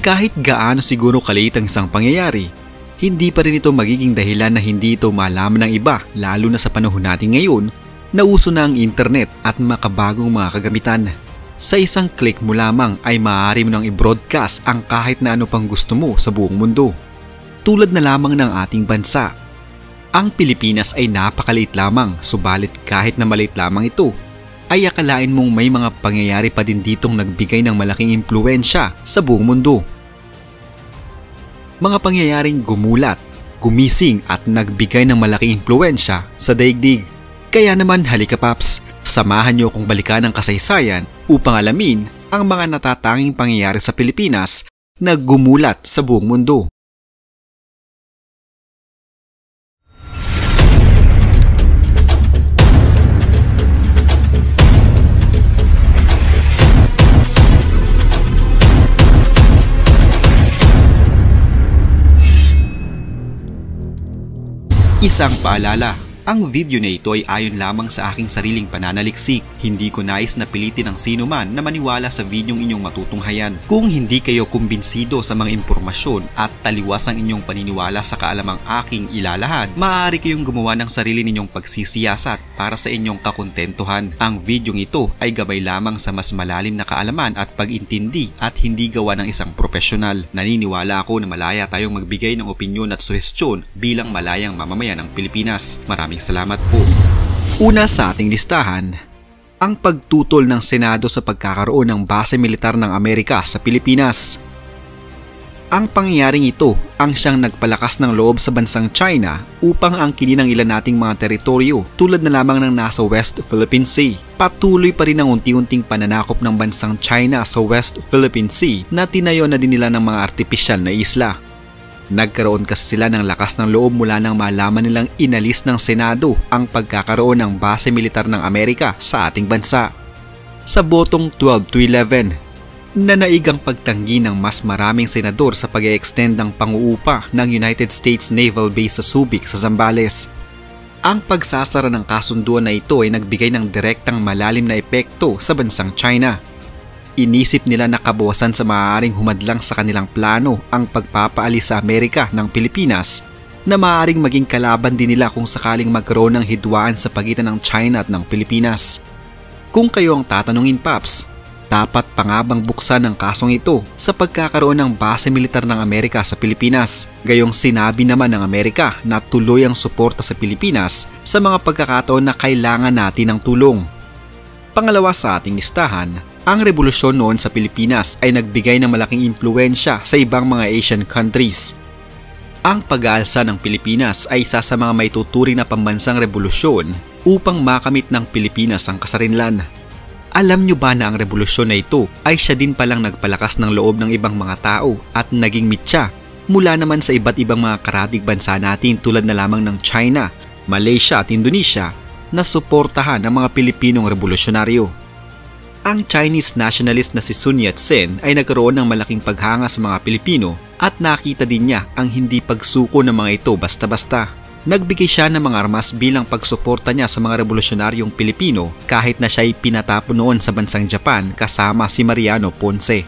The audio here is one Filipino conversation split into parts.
Kahit gaano siguro kaliit ang isang pangyayari, hindi pa rin ito magiging dahilan na hindi ito malaman ng iba, lalo na sa panahon natin ngayon na uso na ang internet at makabagong mga kagamitan. Sa isang click mo lamang ay maaari mo nang i-broadcast ang kahit na ano pang gusto mo sa buong mundo. Tulad na lamang ng ating bansa. Ang Pilipinas ay napakaliit lamang, subalit kahit na maliit lamang ito, ay akalain mong may mga pangyayari pa din ditong nagbigay ng malaking impluwensya sa buong mundo. Mga pangyayaring gumulat, gumising at nagbigay ng malaking impluwensya sa daigdig. Kaya naman halika paps, samahan niyo akong balikan ang kasaysayan upang alamin ang mga natatanging pangyayari sa Pilipinas na gumulat sa buong mundo. Isang paalala. Ang video na ito ay ayon lamang sa aking sariling pananaliksik. Hindi ko nais na pilitin ang sino man na maniwala sa videong inyong matutunghayan. Kung hindi kayo kumbinsido sa mga impormasyon at taliwas ang inyong paniniwala sa kaalamang aking ilalahad, maaari kayong gumawa ng sarili ninyong pagsisiyasat para sa inyong kakontentuhan. Ang videong ito ay gabay lamang sa mas malalim na kaalaman at pag-intindi at hindi gawa ng isang profesional. Naniniwala ako na malaya tayong magbigay ng opinyon at suhestyon bilang malayang mamamayan ng Pilipinas. Maraming salamat po. Una sa ating listahan, ang pagtutol ng Senado sa pagkakaroon ng base militar ng Amerika sa Pilipinas. Ang pangyayaring ito ang siyang nagpalakas ng loob sa bansang China upang angkinin ang ilan nating mga teritoryo tulad na lamang ng nasa West Philippine Sea. Patuloy pa rin ang unti-unting pananakop ng bansang China sa West Philippine Sea na tinayo na din nila ng mga artipisyal na isla. Nagkaroon kasi sila ng lakas ng loob mula nang malaman nilang inalis ng Senado ang pagkakaroon ng base militar ng Amerika sa ating bansa. Sa botong 12-11, nanaig ang pagtanggi ng mas maraming senador sa pag-e-extend ng panguupa ng United States Naval Base sa Subic sa Zambales. Ang pagsasara ng kasunduan na ito ay nagbigay ng direktang malalim na epekto sa bansang China. Inisip nila na kabawasan sa maaaring humadlang sa kanilang plano ang pagpapaalis sa Amerika ng Pilipinas na maaaring maging kalaban din nila kung sakaling magkaroon ng hidwaan sa pagitan ng China at ng Pilipinas. Kung kayo ang tatanungin paps, dapat pa nga bang buksan ang kasong ito sa pagkakaroon ng base militar ng Amerika sa Pilipinas? Gayong sinabi naman ng Amerika na tuloy ang suporta sa Pilipinas sa mga pagkakataon na kailangan natin ng tulong. Pangalawa sa ating listahan, ang revolusyon noon sa Pilipinas ay nagbigay ng malaking impluwensya sa ibang mga Asian countries. Ang pag-aalsa ng Pilipinas ay isa sa mga maituturing na pambansang revolusyon upang makamit ng Pilipinas ang kasarinlan. Alam nyo ba na ang revolusyon na ito ay siya din palang nagpalakas ng loob ng ibang mga tao at naging mitya mula naman sa iba't ibang mga karatig bansa natin tulad na lamang ng China, Malaysia at Indonesia na suportahan ang mga Pilipinong revolusyonaryo. Ang Chinese nationalist na si Sun Yat-sen ay nagkaroon ng malaking paghanga sa mga Pilipino at nakita din niya ang hindi pagsuko ng mga ito basta-basta. Nagbigay siya ng mga armas bilang pagsuporta niya sa mga revolusyonaryong Pilipino kahit na siya ay pinatapon noon sa bansang Japan kasama si Mariano Ponce.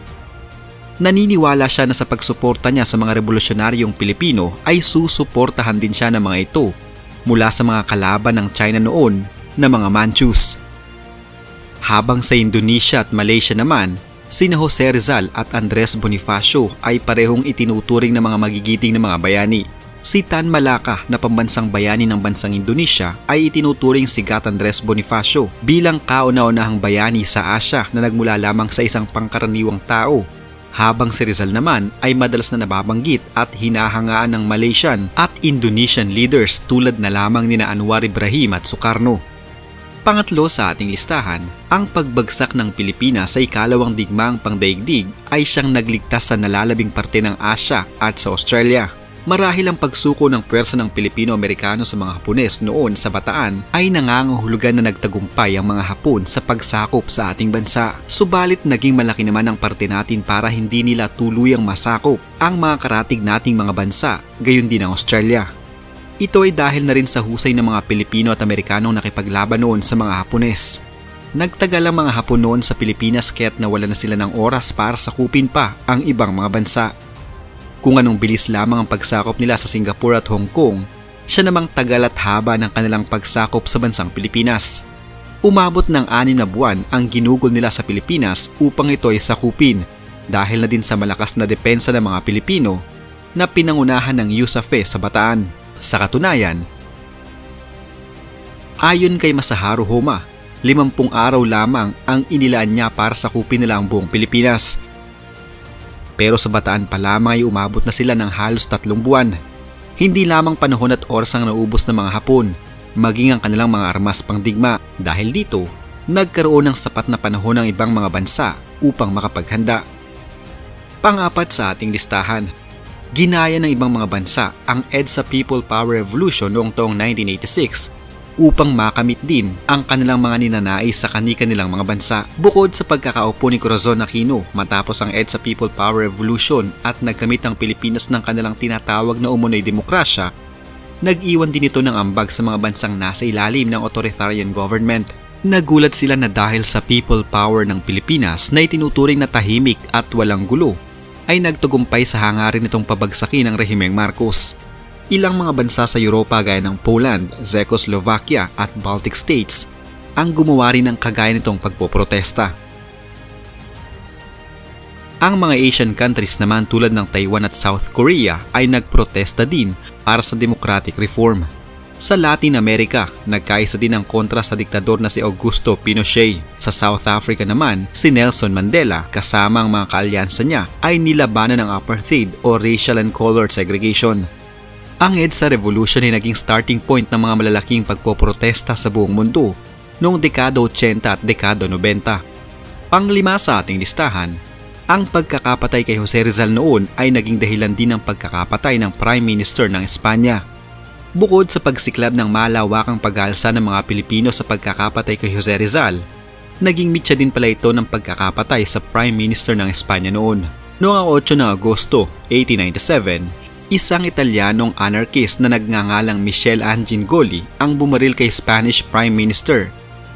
Naniniwala siya na sa pagsuporta niya sa mga revolusyonaryong Pilipino ay susuportahan din siya ng mga ito mula sa mga kalaban ng China noon na mga Manchus. Habang sa Indonesia at Malaysia naman, sina Jose Rizal at Andres Bonifacio ay parehong itinuturing na mga magigiting na mga bayani. Si Tan Malaka na pambansang bayani ng bansang Indonesia ay itinuturing si Gat Andres Bonifacio bilang kauna-unahang bayani sa Asya na nagmula lamang sa isang pangkaraniwang tao. Habang si Rizal naman ay madalas na nababanggit at hinahangaan ng Malaysian at Indonesian leaders tulad na lamang nina Anwar Ibrahim at Sukarno. Pangatlo sa ating listahan, ang pagbagsak ng Pilipinas sa ikalawang digmaang pangdaigdig ay siyang nagligtas sa nalalabing parte ng Asya at sa Australia. Marahil ang pagsuko ng puwersa ng Pilipino-Amerikano sa mga Hapones noon sa Bataan ay nangangahulugan na nagtagumpay ang mga Hapon sa pagsakop sa ating bansa. Subalit naging malaki naman ang parte natin para hindi nila tuluyang masakop ang mga karatig nating mga bansa, gayon din ang Australia. Ito ay dahil na rin sa husay ng mga Pilipino at Amerikanong nakipaglaban noon sa mga Hapones. Nagtagal ang mga Hapon noon sa Pilipinas kaya't nawala na sila ng oras para sakupin pa ang ibang mga bansa. Kung anong bilis lamang ang pagsakop nila sa Singapore at Hong Kong, siya namang tagal at haba ng kanilang pagsakop sa bansang Pilipinas. Umabot ng 6 na buwan ang ginugol nila sa Pilipinas upang ito ay sakupin dahil na din sa malakas na depensa ng mga Pilipino na pinangunahan ng USAFE sa Bataan. Sa katunayan, ayon kay Masaharu Homa, 50 araw lamang ang inilaan niya para sakupin nila ang buong Pilipinas. Pero sa Bataan pa lamang ay umabot na sila ng halos 3 buwan. Hindi lamang panahon at oras ang naubos ng mga Hapon, maging ang kanilang mga armas pangdigma. Dahil dito, nagkaroon ng sapat na panahon ng ibang mga bansa upang makapaghanda. Pang-4 sa ating listahan, ginaya ng ibang mga bansa ang EDSA People Power Revolution noong taong 1986 upang makamit din ang kanilang mga ninanais sa kani-kanilang mga bansa. Bukod sa pagkakaupo ni Corazon Aquino matapos ang EDSA People Power Revolution at nagkamit ang Pilipinas ng kanilang tinatawag na umunoy demokrasya, nag-iwan din ito ng ambag sa mga bansang nasa ilalim ng authoritarian government. Nagulat sila na dahil sa people power ng Pilipinas na itinuturing na tahimik at walang gulo, ay nagtagumpay sa hangarin nitong pabagsakin ng rehimeng Marcos. Ilang mga bansa sa Europa gaya ng Poland, Czechoslovakia at Baltic States ang gumawa rin ng kagaya nitong pagpoprotesta. Ang mga Asian countries naman tulad ng Taiwan at South Korea ay nagprotesta din para sa democratic reform. Sa Latin America, nagkaisa din ang kontra sa diktador na si Augusto Pinochet. Sa South Africa naman, si Nelson Mandela kasama ang mga kaalyansa niya ay nilabanan ng apartheid o racial and color segregation. Ang EDSA Revolution ay naging starting point ng mga malalaking pagpoprotesta sa buong mundo noong dekada 80 at dekada 90. Pang-5 sa ating listahan, ang pagkakapatay kay Jose Rizal noon ay naging dahilan din ng pagkakapatay ng Prime Minister ng Espanya. Bukod sa pagsiklab ng malawakang pag-alsa ng mga Pilipino sa pagkakapatay kay Jose Rizal, naging mitya din pala ito ng pagkakapatay sa Prime Minister ng Espanya noon. Noong 8 ng Agosto 1897, isang Italianong anarchist na nagngangalang Michel Angingoli ang bumaril kay Spanish Prime Minister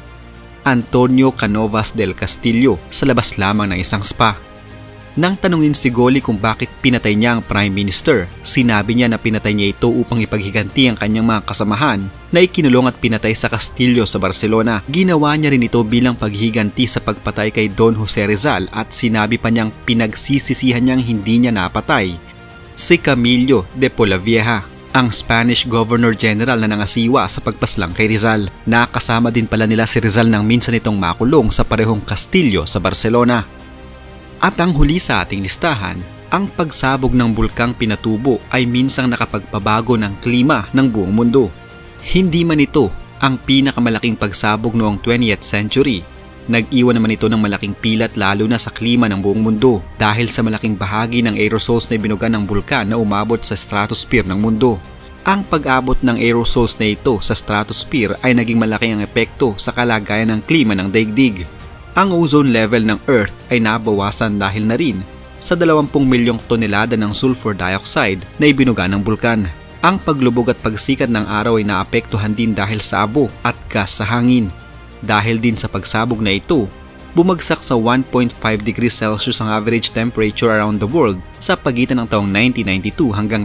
Antonio Canovas del Castillo sa labas lamang ng isang spa. Nang tanungin si Goli kung bakit pinatay niya ang Prime Minister, sinabi niya na pinatay niya ito upang ipaghiganti ang kanyang mga kasamahan na ikinulong at pinatay sa Castillo sa Barcelona. Ginawa niya rin ito bilang paghiganti sa pagpatay kay Don Jose Rizal at sinabi pa niyang pinagsisisihan niyang hindi niya napatay si Camilo de Polavieja, ang Spanish Governor General na nangasiwa sa pagpaslang kay Rizal. Nakasama din pala nila si Rizal nang minsan itong makulong sa parehong Castillo sa Barcelona. At ang huli sa ating listahan, ang pagsabog ng bulkang Pinatubo ay minsang nakapagpabago ng klima ng buong mundo. Hindi man ito ang pinakamalaking pagsabog noong 20th century, nag-iwan naman ito ng malaking pilat lalo na sa klima ng buong mundo dahil sa malaking bahagi ng aerosols na ibinuga ng bulkan na umabot sa stratosphere ng mundo. Ang pag-abot ng aerosols na ito sa stratosphere ay naging malaki ang epekto sa kalagayan ng klima ng daigdig. Ang ozone level ng Earth ay nabawasan dahil na rin sa 20 milyong tonelada ng sulfur dioxide na ibinuga ng bulkan. Ang paglubog at pagsikat ng araw ay naapektuhan din dahil sa abo at gas sa hangin. Dahil din sa pagsabog na ito, bumagsak sa 1.5 degrees Celsius ang average temperature around the world sa pagitan ng taong 1992 hanggang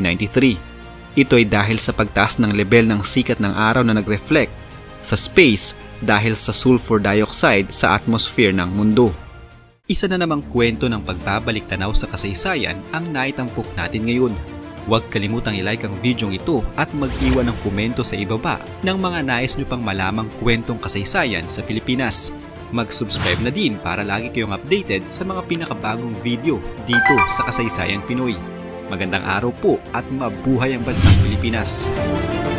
1993. Ito ay dahil sa pagtaas ng level ng sikat ng araw na nag-reflect sa space dahil sa sulfur dioxide sa atmosphere ng mundo. Isa na namang kwento ng pagbabalik tanaw sa kasaysayan ang naitampok natin ngayon. Huwag kalimutang i-like ang video ito at mag-iwan ng komento sa ibaba ng mga nais nyo pang malamang kwentong kasaysayan sa Pilipinas. Mag-subscribe na din para lagi kayong updated sa mga pinakabagong video dito sa Kasaysayan Pinoy. Magandang araw po at mabuhay ang bansang Pilipinas!